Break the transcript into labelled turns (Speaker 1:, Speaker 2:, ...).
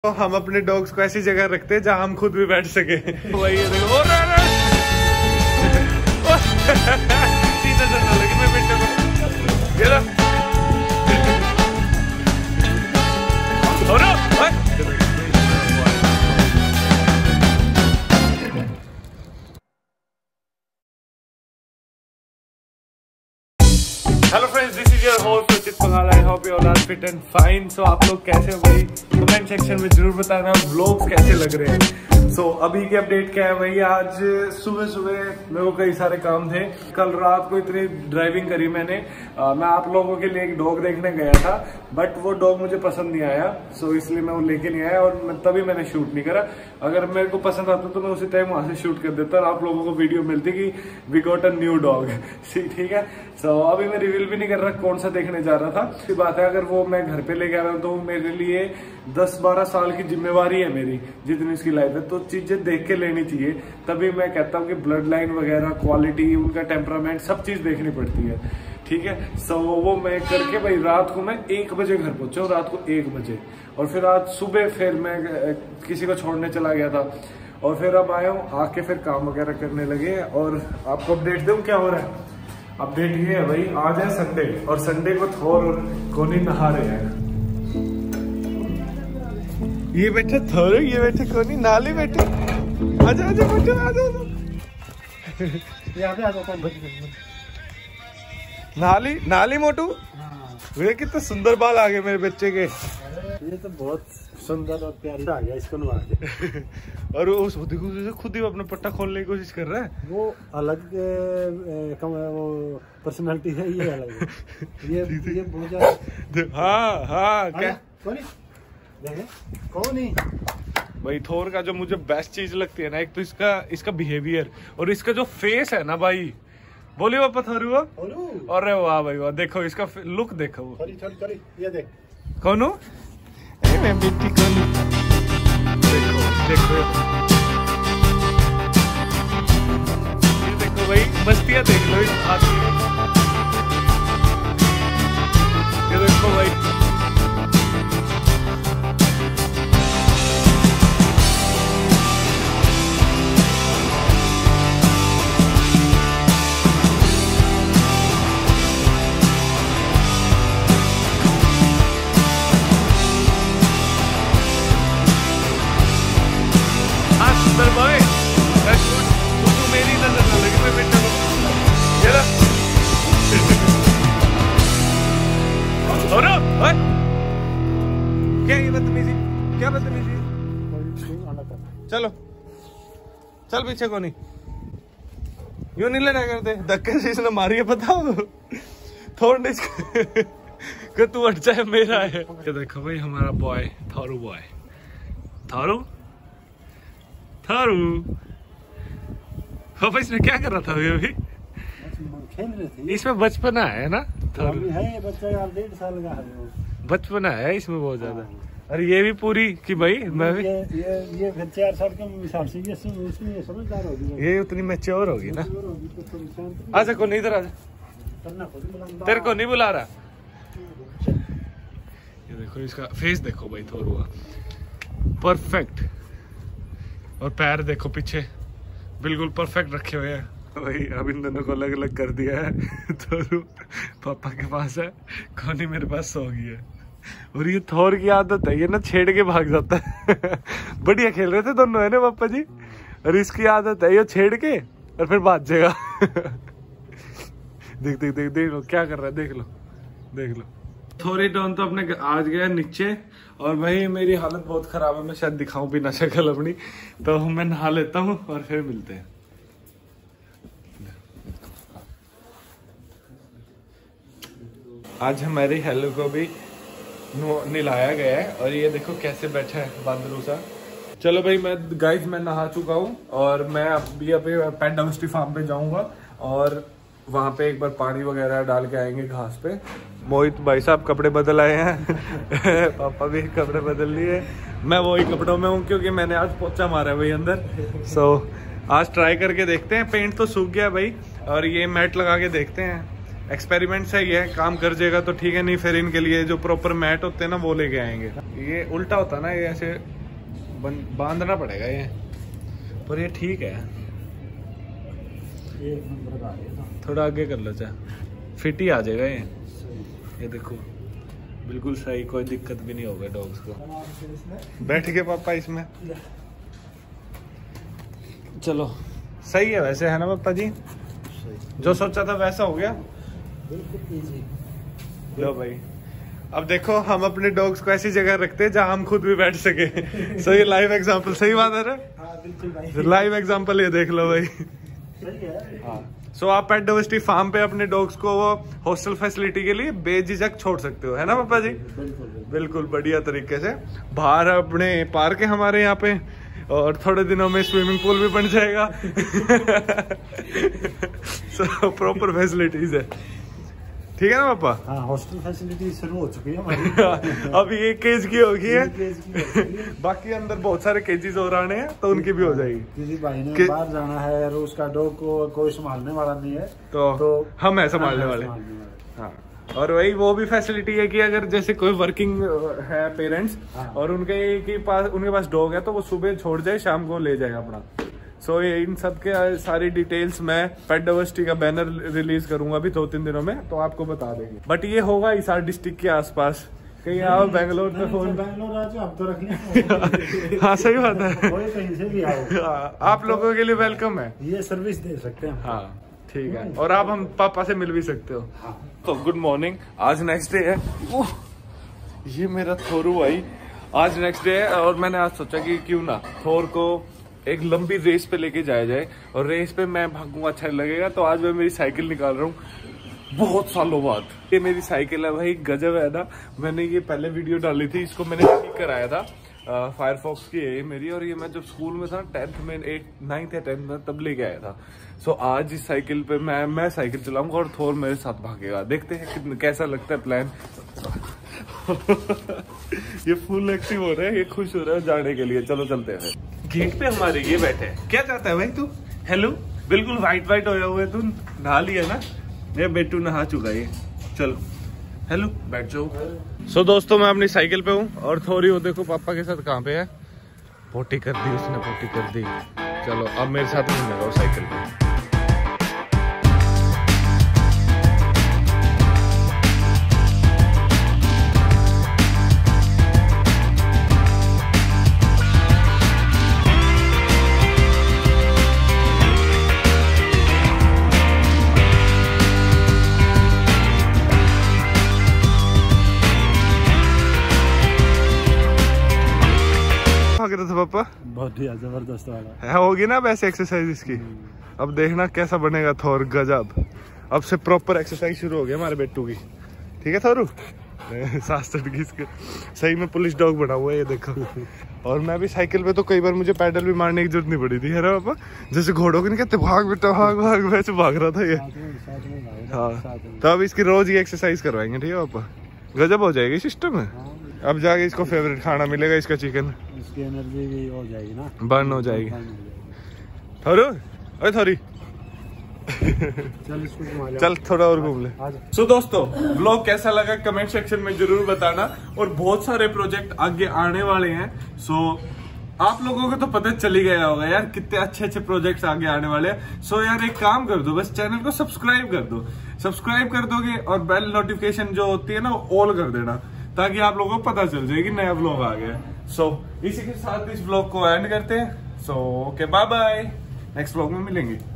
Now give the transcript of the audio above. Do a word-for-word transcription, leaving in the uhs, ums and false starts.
Speaker 1: तो हम अपने डॉग्स को ऐसी जगह रखते हैं जहां हम खुद भी बैठ सके। वही है देखो। ओ रे रे सीधा चलना लगी मैं बेटे को। ये लो और hello friends, this is your host Suchit Pangal. I hope you all are fit and fine. So आप लोग कैसे हो भाई, कमेंट सेक्शन में जरूर बताना व्लॉग्स कैसे लग रहे हैं। सो so, अभी की अपडेट क्या है भाई, आज सुबह सुबह मेरे को कई सारे काम थे। कल रात को इतनी ड्राइविंग करी मैंने। आ, मैं आप लोगों के लिए एक डॉग देखने गया था, बट वो डॉग मुझे पसंद नहीं आया। सो so, इसलिए मैं वो लेके नहीं आया और मैं, तभी मैंने शूट नहीं करा। अगर मेरे को पसंद आता तो मैं उसी टाइम वहां से शूट कर देता और आप लोगों को वीडियो मिलती कि we got a new dog. ठीक है। सो so, अभी मैं रिवील भी नहीं कर रहा कौन सा देखने जा रहा था। अच्छी बात है, अगर वो मैं घर पे लेके आ रहा हूँ तो मेरे लिए दस बारह साल की जिम्मेवारी है मेरी, जितनी उसकी लाइफ है। तो चीजें देख के लेनी चाहिए, तभी मैं कहता हूँ कि ब्लड लाइन वगैरह, क्वालिटी, उनका टेम्परामेंट, सब चीज देखनी पड़ती है। ठीक है। सो वो मैं करके भाई रात को मैं एक बजे घर पहुंचा, रात को एक बजे। और फिर आज सुबह फिर मैं किसी को छोड़ने चला गया था और फिर अब आया हूँ, आके फिर काम वगैरह करने लगे। और आपको अपडेट दूं क्या हो रहा है। अपडेट ये है भाई, आज है संडे और संडे को थोर और कोनी नहा रहे हैं। ये बैठे थोर, ये बैठे कोनी, नाली बैठे। आजा आजा बैठो, आजा नाली नाली मोटू। वे कितने सुंदर बाल आ गए मेरे बच्चे के।
Speaker 2: ये तो बहुत सुंदर और प्यारी आ गया इसको नवा के।
Speaker 1: और वो देखो खुद ही अपना पट्टा खोलने की कोशिश कर रहा है। वो
Speaker 2: अलग वो पर्सनालिटी है, ये अलग है। ये ये बहुत ज्यादा।
Speaker 1: हाँ हाँ क्या
Speaker 2: कौन कौन ही
Speaker 1: भाई थोर का जो मुझे बेस्ट चीज लगती है ना, एक तो इसका इसका बिहेवियर और इसका जो फेस है ना भाई। बोलिए पापा थोरू। अरे वाह भाई वाह, देखो इसका लुक देखो। वो
Speaker 2: थोड़ी थोड़ी थोड़ी ये देख
Speaker 1: कौन हो मैं बेटी कौन। देखो देखो ये देखो भाई, मस्तियां देख लो इस हाथी में। ये देखो भाई, मेरी नजर न लगी मैं बेटा को। ये ला क्या ये बदतमीजी, क्या बदतमीजी। चलो चल पीछे को नहीं, यूं नहीं लड़ा करते। धक्के से इसने मारी है पता हो। थोड़े कि तू हट जाए, मेरा है। ये देखो भाई हमारा बॉय थारू, बॉय थारू थारू। पापा इसमें क्या कर रहा था अभी अभी?
Speaker 2: खेल रहे थे।
Speaker 1: इसमें बचपना है ना, थारू
Speaker 2: है बच्चा यार, डेढ़ साल का है।
Speaker 1: बचपना है इसमें बहुत ज्यादा। अरे ये भी पूरी कि भाई मैं भी
Speaker 2: ये ये ये फिर चार साल के हिसाब से ये उसमें ये समझदार होगी,
Speaker 1: ये उतनी मैच्योर होगी ना। आजा को नहीं, इधर आजा, तेरे को नहीं बुला रहा। ये देखो इसका फेस देखो भाई, थोड़ा परफेक्ट। और पैर देखो पीछे बिल्कुल परफेक्ट रखे हुए हैं भाई। अब इन दोनों को अलग अलग कर दिया है। थोरू पापा के पास है, कोनी मेरे पास सो गई है। और ये थोर की आदत है, ये ना छेड़ के भाग जाता है। बढ़िया खेल रहे थे दोनों है ना पापा जी। और इसकी आदत है ये छेड़ के और फिर भाग जाएगा। देख देख देख देख लो क्या कर रहा है, देख लो देख लो। थोड़ी डॉन तो अपने आज गया नीचे और भाई मेरी हालत बहुत खराब है। मैं शायद दिखाऊं भी ना शक्ल अपनी, तो मैं नहा लेता हूँ और फिर मिलते हैं। आज हमारी हेलो को भी नहलाया गया है और ये देखो कैसे बैठा है बांदरू सा। चलो भाई मैं गाइस मैं नहा चुका हूँ और मैं अभी अभी पेट डाउस्टी फार्म पे जाऊंगा और वहां पे एक बार पानी वगैरह डाल के आएंगे घास पे। मोहित भाई साहब कपड़े बदल आए हैं। पापा भी कपड़े बदल लिए। मैं वही कपड़ों में हूँ क्योंकि मैंने आज पोछा मारा है भाई अंदर। सो आज ट्राई करके देखते हैं। पेंट तो सूख गया भाई और ये मैट लगा के देखते हैं एक्सपेरिमेंट सही है, काम कर जाएगा तो ठीक है, नहीं फिर इनके लिए जो प्रॉपर मैट होते हैं ना वो लेके आएंगे। ये उल्टा होता है ना, ये ऐसे बांधना पड़ेगा ये, पर ये ठीक है।
Speaker 2: ये नंबर आ गया,
Speaker 1: थोड़ा आगे कर लो चाहे, फिट ही आ जाएगा ये। ये देखो बिल्कुल सही, कोई दिक्कत भी नहीं होगा डॉग्स को। बैठ के पापा इसमें, चलो सही है वैसे, है ना पापा जी? जो सोचा था वैसा हो गया। लो भाई, अब देखो हम अपने डॉग्स को ऐसी जगह रखते हैं जहां हम खुद भी बैठ सके। सो ये लाइव एग्जांपल, सही बात है ना? लाइव एग्जांपल ये देख लो भाई। हाँ, सो आप पेट डाइवर्सिटी फार्म पे अपने डॉग्स को हॉस्टल फैसिलिटी के लिए बेझिझक छोड़ सकते हो, है ना पापा जी?
Speaker 2: बिल्कुल
Speaker 1: बिल्कुल बढ़िया तरीके से। बाहर अपने पार्क है हमारे यहाँ पे, और थोड़े दिनों में स्विमिंग पूल भी बन जाएगा। सो प्रॉपर फैसिलिटीज है, ठीक है ना पापा?
Speaker 2: हाँ, हॉस्टल फैसिलिटी शुरू हो चुकी है हमारी।
Speaker 1: अभी एक केज की होगी है, बाकी अंदर बहुत सारे केजेस और आने हैं तो उनकी भी हो जाएगी।
Speaker 2: किसी भाई ने बाहर जाना है और उसका डॉग को कोई संभालने वाला नहीं है तो, तो हम है संभालने वाले।
Speaker 1: हाँ, और वही वो भी फैसिलिटी है कि अगर जैसे कोई वर्किंग है पेरेंट्स, हाँ, और उनके के पास उनके पास डॉग है तो वो सुबह छोड़ जाए, शाम को ले जाए अपना। सो so, इन सब के सारी डिटेल्स मैं पेट डाइवर्सिटी का बैनर रिलीज करूंगा अभी दो तीन दिनों में, तो आपको बता देंगे। बट ये होगा हिसार डिस्ट्रिक्ट के आसपास कहीं। आओ बेंगलोर पे फोन,
Speaker 2: बेंगलोर आज आप तो रख लें।
Speaker 1: हाँ सही बात है,
Speaker 2: कहीं से भी आओ,
Speaker 1: आप लोगों के लिए वेलकम है,
Speaker 2: ये सर्विस दे सकते हैं।
Speaker 1: हाँ ठीक है, और आप हम पापा से मिल भी सकते हो। हाँ। तो गुड मॉर्निंग, आज नेक्स्ट डे है। ओह, ये मेरा थोरू भाई, आज नेक्स्ट डे है और मैंने आज सोचा कि क्यों ना थोर को एक लंबी रेस पे लेके जाया जाए, और रेस पे मैं भागूंगा अच्छा लगेगा। तो आज मैं मेरी साइकिल निकाल रहा हूँ बहुत सालों बाद। ये मेरी साइकिल है भाई, गजब है ना। मैंने ये पहले वीडियो डाली थी, इसको मैंने ठीक कराया था, फायरफॉक्स की है मेरी। और ये मैं जब स्कूल में था, टेंथ में, एट नाइन्थ या टेंथ में, तब लेके आया था। सो आज इस साइकिल पे मैं मैं साइकिल चलाऊंगा और थोर मेरे साथ भागेगा। देखते हैं कैसा लगता है प्लान। ये फुल एक्टिव हो रहा है, ये खुश हो रहा है जाने के लिए। चलो चलते हैं। गेट पे हमारे ये बैठे हैं, क्या चाहता है भाई तू? हेलो, बिल्कुल व्हाइट व्हाइट होया हुआ है, तू नहा लिया ना? ये बेटू नहा चुका है। चलो हेलो, बैठ जाओ। सो so, दोस्तों मैं अपनी साइकिल पे हूँ और थोड़ी वो देखो पापा के साथ कहाँ पे है, पोटी कर दी उसने, पोटी कर दी। चलो अब मेरे साथ नहीं लगाओ साइकिल पे। पापा
Speaker 2: बहुत ही जबरदस्त वाला
Speaker 1: है, होगी ना वैसे एक्सरसाइज इसकी। अब देखना कैसा बनेगा थोर, गजब। अब से प्रॉपर एक्सरसाइज शुरू हो गया हमारे बेटू की, ठीक है थोरू? सांस चढ़ गई इसके, सही में पुलिस डॉग बना हुआ है ये देखो। और मैं भी साइकिल पे तो कई बार मुझे पैडल भी मारने की जरूरत नहीं पड़ी थी, है ना पापा? जैसे घोड़ों की नहीं कहते भाग बेटा भाग भाग, वैसे भाग रहा था ये। हाँ, तो अब इसकी रोज ही एक्सरसाइज करवाएंगे, ठीक है पापा? गजब हो जाएगी सिस्टम है। अब जाके इसको फेवरेट खाना मिलेगा इसका, चिकन।
Speaker 2: इसकी एनर्जी भी हो जाएगी ना,
Speaker 1: बर्न हो जाएगी। थोरू, ओए थोरी
Speaker 2: चल इसको घुमा ले,
Speaker 1: चल थोड़ा और घूम ले। सो so, दोस्तों व्लॉग कैसा लगा कमेंट सेक्शन में जरूर बताना। और बहुत सारे प्रोजेक्ट आगे आने वाले हैं। सो so, आप लोगों को तो पता चल ही गया होगा यार कितने अच्छे अच्छे प्रोजेक्ट्स आगे आने वाले हैं। सो so, यार एक काम कर दो, बस चैनल को सब्सक्राइब कर दो। सब्सक्राइब कर दोगे और बेल नोटिफिकेशन जो होती है ना वो ऑल कर देना, ताकि आप लोगों को पता चल जाए कि नया व्लॉग आ गया। सो so, इसी के साथ इस व्लॉग को एंड करते हैं। So okay, bye bye, next vlog में मिलेंगे।